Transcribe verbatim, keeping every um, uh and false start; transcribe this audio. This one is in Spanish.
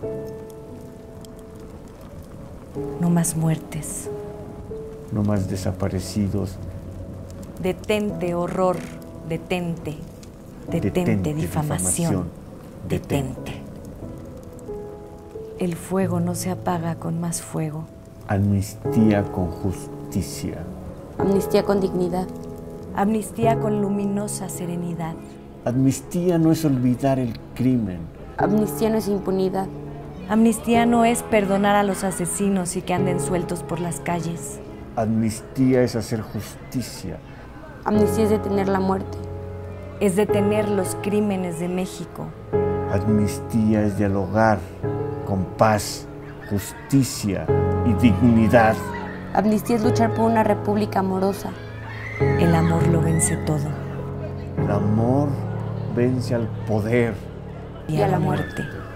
No más muertes. No más desaparecidos. Detente, horror, detente. Detente, Detente, difamación. difamación. Detente. El fuego no se apaga con más fuego. Amnistía con justicia. Amnistía con dignidad. Amnistía con luminosa serenidad. Amnistía no es olvidar el crimen. Amnistía no es impunidad. Amnistía no es perdonar a los asesinos y que anden sueltos por las calles. Amnistía es hacer justicia. Amnistía es detener la muerte. Es detener los crímenes de México. Amnistía es dialogar con paz, justicia y dignidad. Amnistía es luchar por una república amorosa. El amor lo vence todo. El amor vence al poder y a la muerte.